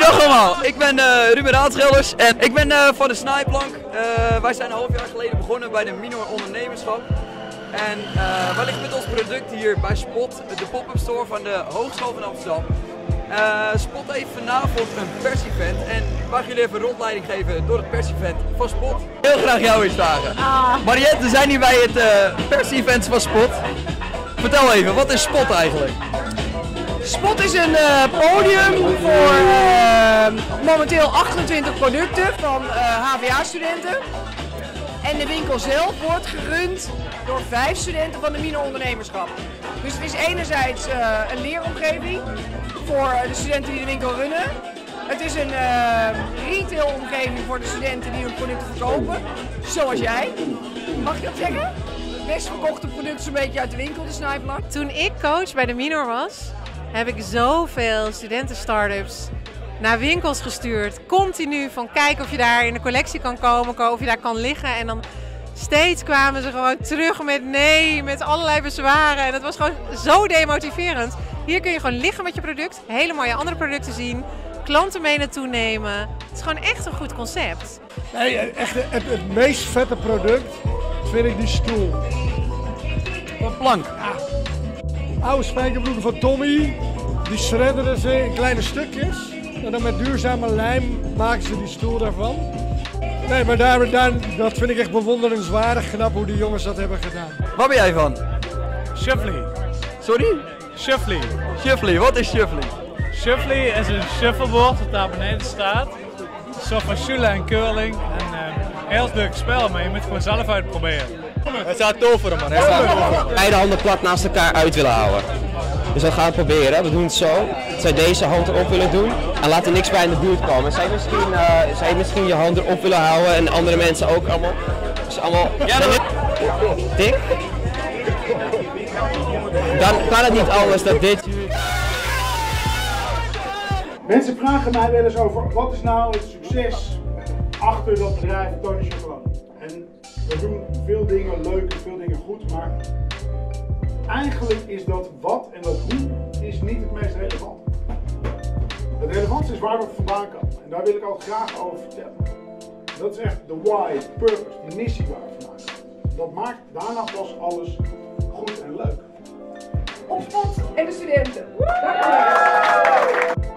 Dag allemaal, ik ben Ruben Raadschelders en ik ben van de Snijplank. Wij zijn een half jaar geleden begonnen bij de Minor Ondernemerschap. En wij liggen met ons product hier bij Spot, de pop-up store van de Hogeschool van Amsterdam. Spot heeft vanavond een pers-event en wij gaan jullie even een rondleiding geven door het pers-event van Spot. Heel graag jou eens vragen. Mariette, we zijn hier bij het pers-event van Spot. Vertel even, wat is Spot eigenlijk? Spot is een podium voor momenteel 28 producten van HVA-studenten. En de winkel zelf wordt gerund door 5 studenten van de Minor Ondernemerschap. Dus het is enerzijds een leeromgeving voor de studenten die de winkel runnen. Het is een retailomgeving voor de studenten die hun producten verkopen, zoals jij. Mag ik dat zeggen? Het best verkochte product is een beetje uit de winkel, de Snijplank. Toen ik coach bij de Minor was, heb ik zoveel studenten-startups naar winkels gestuurd. Continu van kijk of je daar in de collectie kan komen, of je daar kan liggen. En dan steeds kwamen ze gewoon terug met nee, met allerlei bezwaren. En dat was gewoon zo demotiverend. Hier kun je gewoon liggen met je product, hele mooie andere producten zien, klanten mee naartoe nemen. Het is gewoon echt een goed concept. Nee, echt het meest vette product vind ik die stoel. Van plank. Ja. Oude spijkerbroeken van Tommy, die shredderen ze in kleine stukjes. En dan met duurzame lijm maken ze die stoel daarvan. Nee, maar dat vind ik echt bewonderenswaardig knap hoe die jongens dat hebben gedaan. Waar ben jij van? Shuffly. Sorry? Shuffly. Shuffly, wat is Shuffly? Shuffly is een shuffleboard dat daar beneden staat. Een soort van shula en curling. En heel leuk spel, maar je moet het gewoon zelf uitproberen. Het staat toveren man, Beide handen plat naast elkaar uit willen houden. Dus we gaan het proberen. We doen het zo. Dat zij deze hand erop willen doen en laat er niks bij in de buurt komen. Zij misschien je hand erop willen houden en andere mensen ook allemaal. Dus allemaal dik. Dan kan het niet anders dan dit. Mensen vragen mij wel eens over wat is nou het succes achter dat bedrijf Tony Chocolade. En we doen veel dingen leuk en veel dingen goed, maar eigenlijk is dat wat en dat hoe is niet het meest relevant. Het relevantste is waar we vandaan komen en daar wil ik ook graag over vertellen. Dat is echt de why, de purpose, de missie waar we vandaan komen. Dat maakt daarna pas alles goed en leuk. Op Spot en de studenten. Dank u wel.